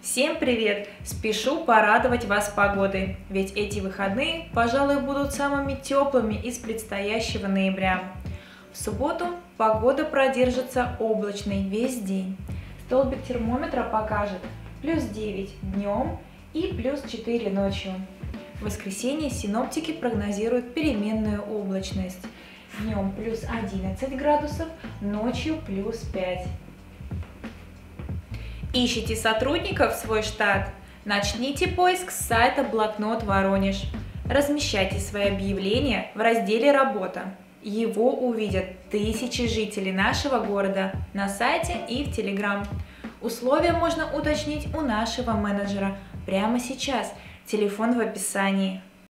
Всем привет! Спешу порадовать вас погодой, ведь эти выходные, пожалуй, будут самыми теплыми из предстоящего ноября. В субботу погода продержится облачной весь день. Столбик термометра покажет +9 днем и +4 ночью. В воскресенье синоптики прогнозируют переменную облачность. Днем +11 градусов, ночью +5. Ищите сотрудников в свой штат? Начните поиск с сайта Блокнот Воронеж. Размещайте свои объявления в разделе «Работа». Его увидят тысячи жителей нашего города на сайте и в Telegram. Условия можно уточнить у нашего менеджера прямо сейчас. Телефон в описании.